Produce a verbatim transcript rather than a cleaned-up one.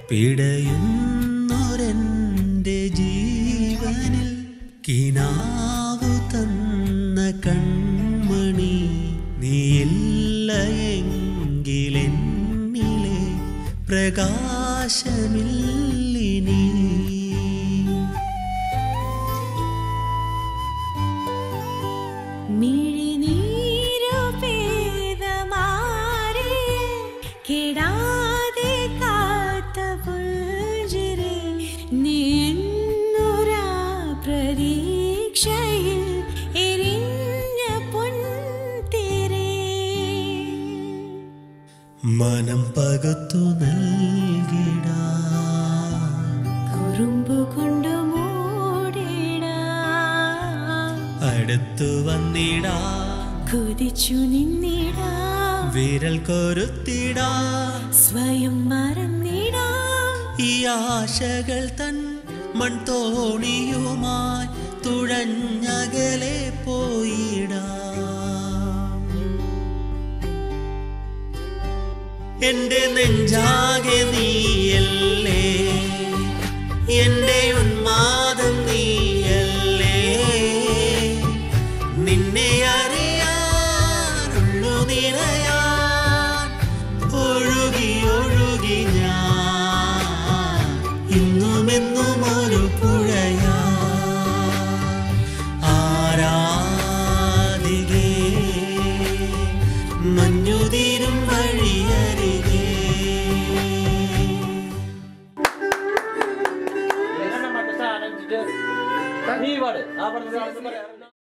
പിടയുന്നൊരെൻ്റെ ജീവനിൽ കിനാവു തന്ന കൺമണി നീയില്ല എങ്കിലെന്നിലെ പ്രകാശമില്ലിനി. മനം പകത്തു നൽകിടാ കുറുമ്പു കൊണ്ടു മൂടിടാ അടുത്തു വന്നിടാ കുതിച്ചു നിന്നിടാ വിരൽ കൊരുത്തിടാ സ്വയം മറന്നിടാ ഈ ആശകൾ തൻ മൺതോണിയുമായി തുഴഞ്ഞകലെ പോയിടാ. എന്റെ നെഞ്ചാകെ നീയല്ലേ എന്റെ ഉന്മാദം നീയല്ലേ നിന്നെ അറിയാനുള്ളു നിറയാൻ ഒഴുകി ഒഴുകി ഞാൻ ഇന്നുമെന്നും ഒരു പുഴയാ. ആരാധികേ മഞ്ഞുതീരും വഴിയരികെ നീ പാട് ആ പറഞ്ഞ